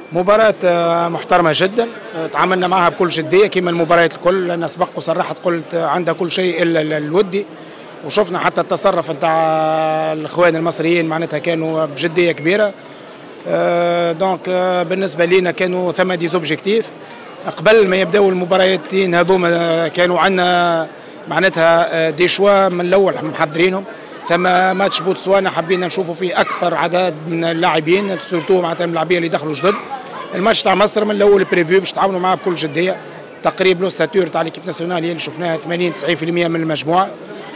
مباراة محترمة جدا، تعاملنا معها بكل جدية كما المباريات الكل، لأن سبق وصرحت قلت عندها كل شيء إلا الودي، وشفنا حتى التصرف نتاع الإخوان المصريين معناتها كانوا بجدية كبيرة. دونك بالنسبة لينا كانوا ثم دي زوبجيكتيف قبل ما يبداو المبارياتين هذوما، كانوا عندنا معناتها دي شوا من الأول محضرينهم. ثم ماتش بوتسوانا حبينا نشوفوا فيه اكثر عدد من اللاعبين سورتو معناتها من اللاعبين اللي دخلوا جدد. الماتش تاع مصر من الاول بريفيو باش تعاونوا معاه بكل جديه، تقريبا لوساتور تاع ليكيب ناسيونال اللي شفناها 80 90% من المجموعه.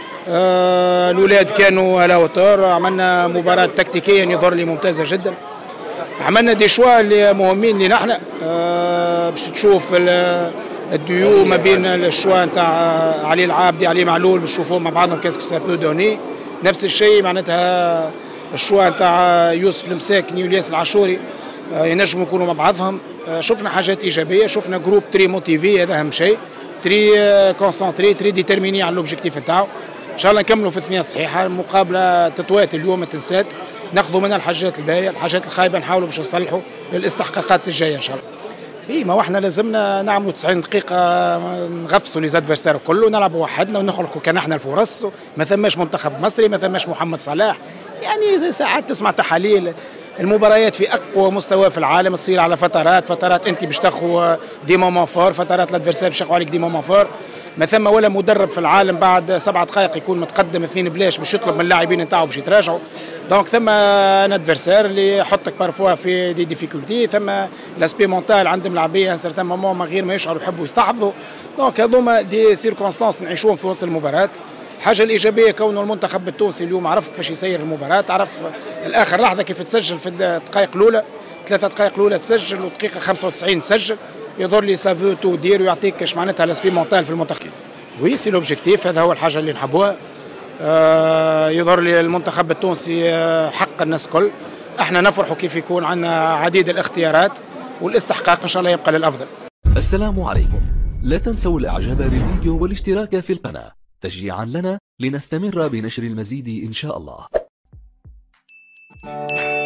الاولاد كانوا على وتر، عملنا مباراه تكتيكيا يظهر لي ممتازه جدا. عملنا دي شوا اللي مهمين لنا احنا، باش تشوف الديو ما بين الشوا نتاع علي العابدي علي معلول، باش تشوفوا مع بعضهم كاسكو سا بو دوني. نفس الشيء معناتها الشوا نتاع يوسف المساكني والياس العاشوري ينجموا يكونوا مع بعضهم. شفنا حاجات ايجابيه، شفنا جروب تري موتيفي، هذا اهم شيء، تري كونسونتري، تري ديترميني على لوبجيكتيف نتاعو. ان شاء الله نكملوا في الثنيه الصحيحه. المقابله تطوات اليوم ما تنسات، ناخذوا منها الحاجات الباهيه، الحاجات الخايبه نحاولوا باش نصلحوا للاستحقاقات الجايه ان شاء الله. اي ما احنا لازمنا نعملوا 90 دقيقة نغفصوا لي زادفيرسير كله، نلعبوا وحدنا ونخلقوا كان احنا الفرص. ما ثماش منتخب مصري، ما ثماش محمد صلاح، يعني ساعات تسمع تحاليل المباريات في اقوى مستوى في العالم تصير على فترات انت باش تاخذ دي مومون فور، فترات الادفيرسير باش ياخذوا عليك دي مومون فور. ما ثم ولا مدرب في العالم بعد 7 دقائق يكون متقدم 2 بلاش باش يطلب من اللاعبين نتاعو باش يتراجعوا. دونك ثم ان ادفيرسير اللي يحطك بارفوا في دي ديفيكولتي، ثم لاسبي مونتال عندهم لاعبيه سيرتان مومون من غير ما يشعروا يحبوا يستحفظوا. دونك هذوما دي سيركونستانس نعيشوهم في وسط المباراه. الحاجه الايجابيه كونه المنتخب التونسي اليوم عرف كيفاش يسير المباراه، عرف الاخر لحظه كيف تسجل في الدقائق الاولى، 3 دقائق الاولى تسجل ودقيقه 95 تسجل، يظهر لي سافو تو دير ويعطيك اش معناتها لاسبي مونتال في المنتخب. وي سي لوبجيكتيف، هذا هو الحاجه اللي نحبوها. يظهر لي المنتخب التونسي حق الناس كل، احنا نفرحوا كيف يكون عندنا عديد الاختيارات، والاستحقاق ان شاء الله يبقى للافضل. السلام عليكم، لا تنسوا الاعجاب بالفيديو والاشتراك في القناة تشجيعا لنا لنستمر بنشر المزيد ان شاء الله.